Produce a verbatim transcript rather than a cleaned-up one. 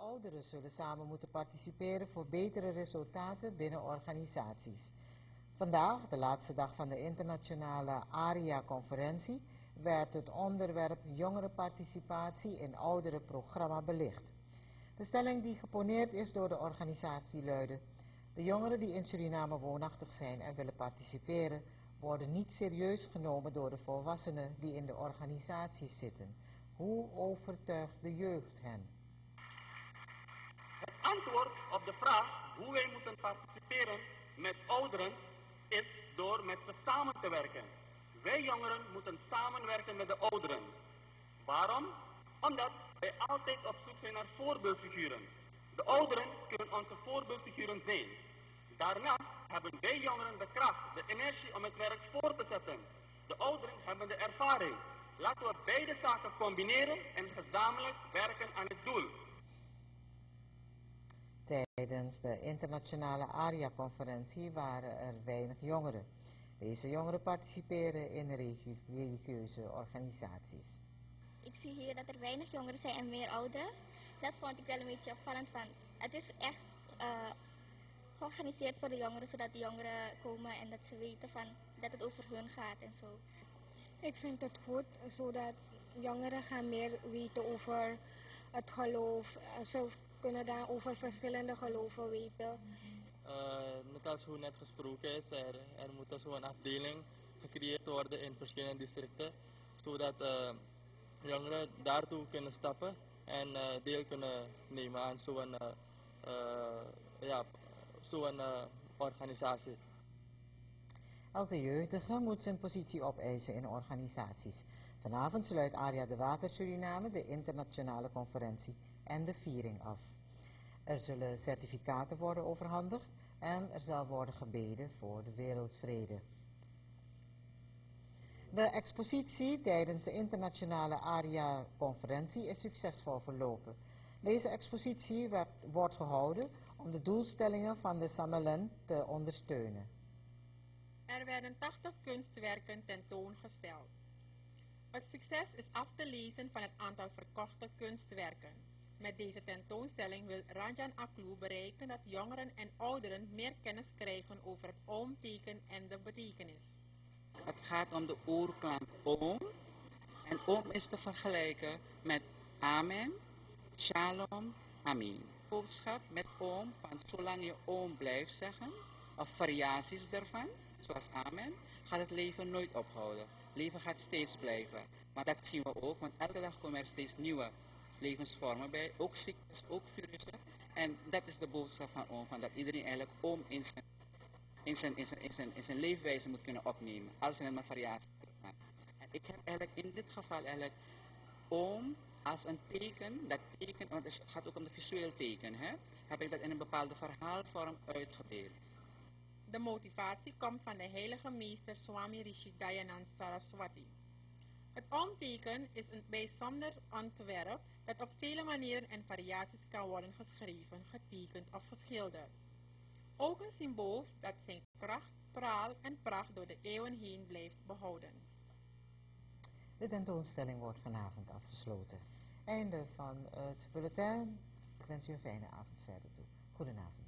ouderen zullen samen moeten participeren voor betere resultaten binnen organisaties. Vandaag, de laatste dag van de internationale ARIA-conferentie, werd het onderwerp jongerenparticipatie in ouderenprogramma belicht. De stelling die geponeerd is door de organisatie luidde: de jongeren die in Suriname woonachtig zijn en willen participeren, worden niet serieus genomen door de volwassenen die in de organisaties zitten. Hoe overtuigt de jeugd hen? Het antwoord op de vraag hoe wij moeten participeren met ouderen is door met ze samen te werken. Wij jongeren moeten samenwerken met de ouderen. Waarom? Omdat wij altijd op zoek zijn naar voorbeeldfiguren. De ouderen kunnen onze voorbeeldfiguren zijn. Daarnaast hebben wij jongeren de kracht, de energie om het werk voor te zetten. De ouderen hebben de ervaring. Laten we beide zaken combineren en gezamenlijk werken aan het doel. Tijdens de internationale ARIA-conferentie waren er weinig jongeren. Deze jongeren participeren in religieuze organisaties. Ik zie hier dat er weinig jongeren zijn en meer ouderen. Dat vond ik wel een beetje opvallend van. Het is echt uh, georganiseerd voor de jongeren, zodat de jongeren komen en dat ze weten van dat het over hun gaat en zo. Ik vind het goed, zodat jongeren gaan meer weten over het geloof. Ze kunnen daar over verschillende geloven weten. Uh, net als hoe net gesproken is, er, er moet dus een afdeling gecreëerd worden in verschillende districten, zodat uh, jongeren daartoe kunnen stappen en uh, deel kunnen nemen aan zo'n uh, uh, ja, zo'n uh, organisatie. Elke jeugdige moet zijn positie opeisen in organisaties. Vanavond sluit ARIA de Waker Suriname de internationale conferentie en de viering af. Er zullen certificaten worden overhandigd en er zal worden gebeden voor de wereldvrede. De expositie tijdens de internationale ARIA-conferentie is succesvol verlopen. Deze expositie werd, wordt gehouden om de doelstellingen van de Samelen te ondersteunen. Er werden tachtig kunstwerken tentoongesteld. Het succes is af te lezen van het aantal verkochte kunstwerken. Met deze tentoonstelling wil Ranjan Aklu bereiken dat jongeren en ouderen meer kennis krijgen over het oomteken en de betekenis. Het gaat om de oerklank oom. En oom is te vergelijken met amen, shalom, amen. Boodschap met oom van zolang je oom blijft zeggen, of variaties daarvan, zoals amen, gaat het leven nooit ophouden. Het leven gaat steeds blijven. Maar dat zien we ook, want elke dag komen er steeds nieuwe levensvormen bij, ook ziektes, ook virussen. En dat is de boodschap van oom, van dat iedereen eigenlijk oom in zijn, in zijn, in zijn, in zijn, in zijn leefwijze moet kunnen opnemen, als er maar variaties zijn. En ik heb eigenlijk in dit geval eigenlijk oom als een teken, dat teken, want het gaat ook om de visueel teken, hè, heb ik dat in een bepaalde verhaalvorm uitgebeeld. De motivatie komt van de heilige meester Swami Rishi Dayanand Saraswati. Het oomteken is een bijzonder ontwerp dat op vele manieren en variaties kan worden geschreven, getekend of geschilderd. Ook een symbool dat zijn kracht, praal en pracht door de eeuwen heen blijft behouden. De tentoonstelling wordt vanavond afgesloten. Einde van het bulletin. Ik wens u een fijne avond verder toe. Goedenavond.